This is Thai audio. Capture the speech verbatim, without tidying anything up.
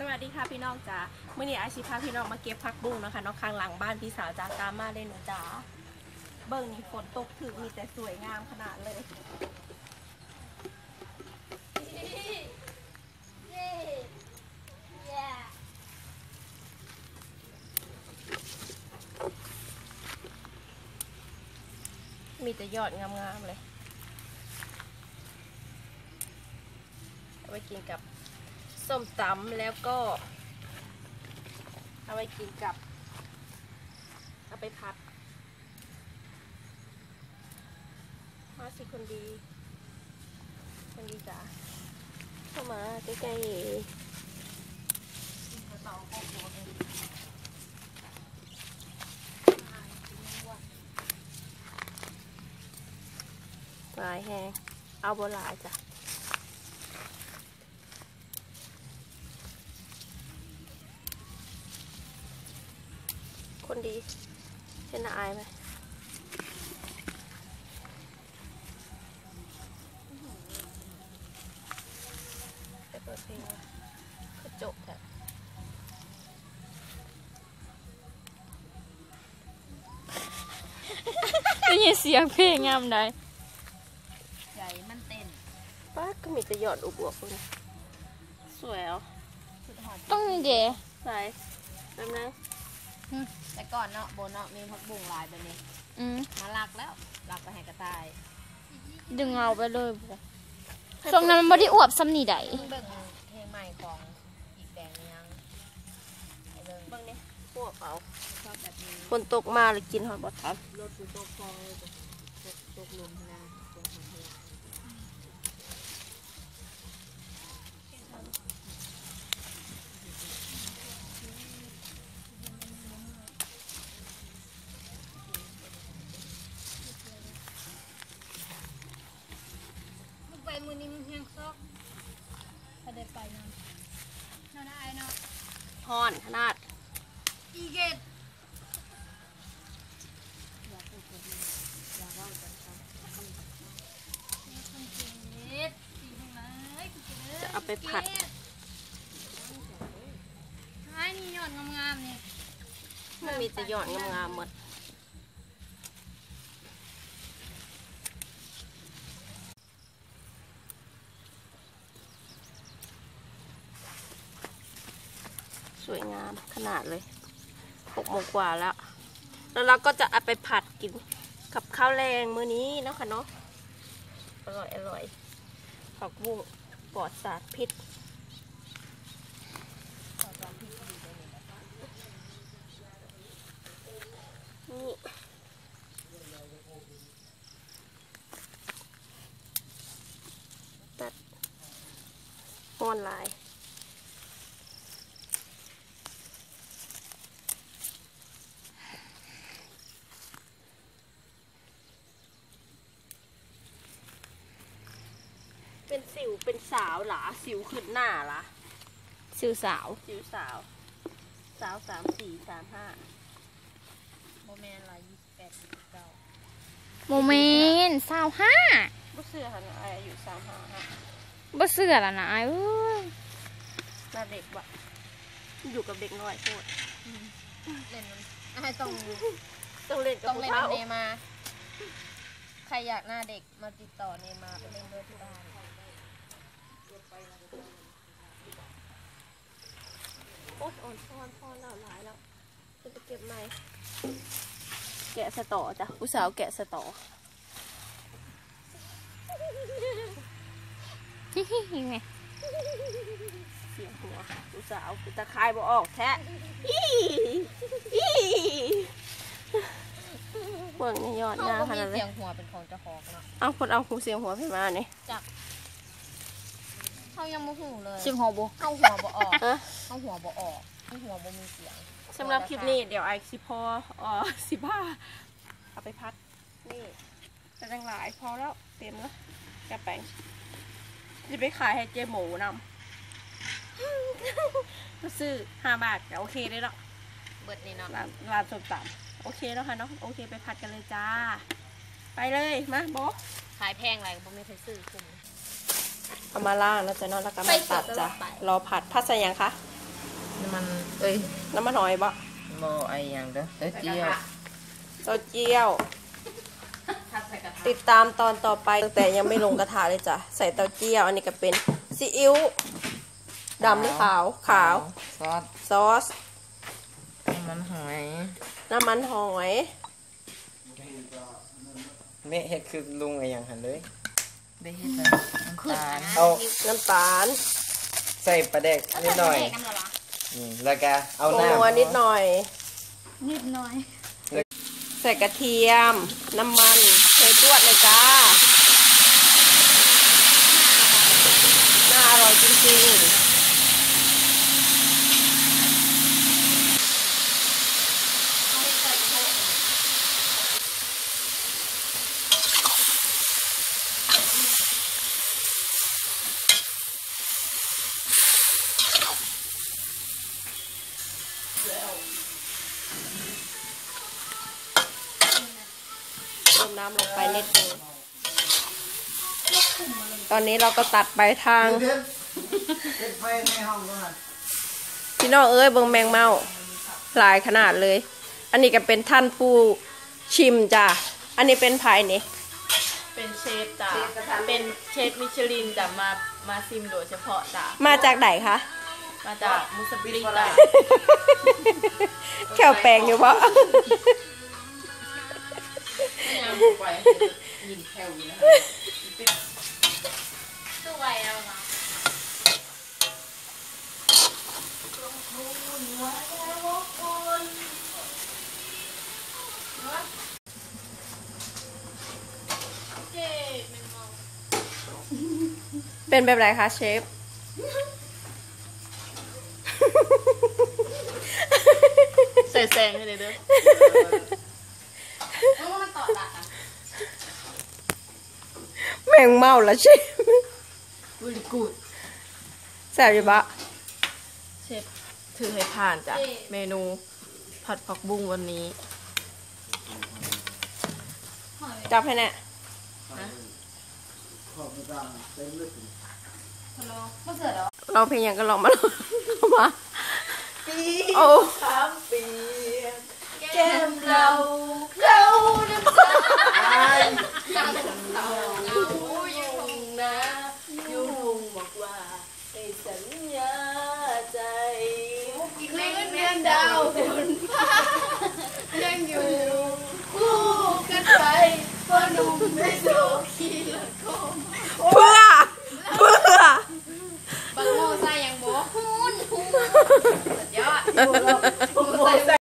วัสดีค่ะพี่น้องจ๋าเมื่อนี้อาชีพพาพี่น้องมาเก็บผักบุ้งนะคะน้องข้างหลังบ้านพี่สาวจ๋าตามมาเลยหนูจ๋าเบิ่งนี่ฝนตกถึงมีแต่สวยงามขนาดเลยมีแต่ยอดงามๆเลยเอาไปกินกับส้มตำแล้วก็เอาไปกินกับเอาไปผัดมาสิคนดีคนดีจ๋าเข้ามาใกล้ๆลายแห้งเอาโบราณจ้ะคนดีเห็นหน้าอายไหมจะเปิดเพลงกระจกแท้ได้ยินเสียงเพลงงามได้ใหญ่มันเต้นป้าก็มีแต่หยอดอุบวกเลยสวยอ่ะต้องเด๋ใส่แป๊บนึงแต่ก่อนเนาะโบเนาะมีพักบุ้งลายแบบนี้มาลักแล้วลักไปให้กระต่ายดึงเอาไปเลยช่วงนั้นมันไม่ได้อวบซ้ำนี่ได้เบิ่งเพลงใหม่ของอีกแดงยังเบิ่งนี่พวกเขาชอบแบบนี้ฝนตกมาเลยกินหอยบดทับรถฝนตกฟองเลยตกลมนะตกหอยไปมือนี้มันยังซอกถ้าได้ไปเนาะเนาะนะไอ้เนาะฮอนขนาดอีเกตจะเอาไปผัดไอ้นี่ยอดงามๆนี่มันมีแต่ยอดงามๆหมดสวยงามขนาดเลยหกโมงกว่าแล้วแล้วเราก็จะเอาไปผัดกินกับข้าวแรงมื้อนี้เนาะค่ะเนาะอร่อยอร่อยผักบุ้งปลอดสารพิษนี่ตัดม้วนลายเป็นสิวเป็นสาวหรอสิวขึ้นหน้าหรอสิวสาวสิวสาวสาวสามสี่สามห้าโมเมนต์ละยี่สิบแปดยี่สิบเก้าโมเมนต์สาวห้าบ่เสื้อค่ะนะอายุสามห้าบ่เสื้อละนะเอ้ยน่าเด็กบ่อยู่กับเด็กน้อยโคตรเล่นมันต้องต้องเล่นกับต้องเล่นเนมาใครอยากหน้าเด็กมาติดต่อเนมาไปเล่นด้วยที่บ้านโอ๊ยอ่อนพอนพอนแล้วหลายแล้วจะไปเก็บใหม่แกะสตอจ้ะผู้สาวแกะสตอไงเสียงหัวผู้สาวตะคายบ่ออกแท้อีอีเบิ่งนี่ยอดงามขนาดเลยเสียงหัวเป็นของเจ้าของเนาะเอาคนเอาหูเสียงหัวไปมาเนี่ยจับเขายังไม่หูเลยเสียงหัวบ่เขาหัวบ่ออกเขาหัวบ่ออกเขาหัวบ่มีเสียงสำหรับคลิปนี้เดี๋ยวไอซิพออ๋อสิบ้าเอาไปพัดนี่จะจังหลายพอแล้วเต็มแล้วแกแป้งจะไปขายให้เจ๊หมูนำก็ซื้อห้าบาทโอเคได้แล้วเบิดนี่เนาะร้านส้มตำโอเคแล้วค่ะเนาะโอเคไปผัดกันเลยจ้าไปเลยมาโบ๊ะขายแพงอะไรบ่ไม่เคยซื้อคุ้มเอามาล่างแล้วจะนอนแล้วก็มาตัดจ้ะรอผัดผัดใส่ยังคะผน้ำมันเอ้ยน้ำมันหอยบะโมไออย่างเด้อเต้าเจี้ยวเต้าเจี้ยวทัดใส่กระทะติดตามตอนต่อไปตั้งแต่ยังไม่ลงกระทะเลยจ้ะใส่เต้าเจี้ยวอันนี้ก็เป็นซีอิ๊วดำหรือขาวขาวซอสซอสน้ำมันหอยน้ำมันหอยแม่เฮ็ดคือลุงไอ้หยังหันเลยได้เห็ดเลยน้ำตาลเอาน้ำตาลใส่ปลาแดกนิดหน่อยอืมแล้วก็เอาผงน้ำนัวนิดหน่อยนิดหน่อยใส่กระเทียม น้ำมันใส่จวดเลยจ้าน่าอร่อยจริงๆเติมน้ำลงไปนิดนึงตอนนี้เราก็ตัดไปทางพี่น้องเอ้ยเบิ่งแมงเม่าหลายขนาดเลย อันนี้ก็เป็นท่านผู้ชิมจ้ะอันนี้เป็นภายนี่เป็นเชฟจ้ะเป็นเชฟมิชลินจะมามาซิมโดยเฉพาะจ้ะมาจากไหนคะมาจากมุสลิมจ้ะแค่วแปลงอยู่ปะยินแถวอยู่นะสวยแล้วนะเป็นแบบไหนคะเชฟใส่แซงให้เลยเด้อเพราะว่ามันต่อหลักอ่ะแมงเม่าละเชฟวิลกูดแซ่บอยู่ปะเชฟถือให้ผ่านจ้ะเมนูผัดผักบุ้งวันนี้จับให้แน่ก็เกิดแล้วเราเพลงยังก็ลองมาลองมาโอ้แก้มเราอยู่นะอยู่บอกว่าให้สัญญาใจเล่นเดือนดาวบนฟ้ายังอยู่คู่กันไปเพราะหนุ่มไม่โดขี่ละคมเพื่อเพื่อบังโมใส่ยังโบหุ้นหุ้นสุดยอด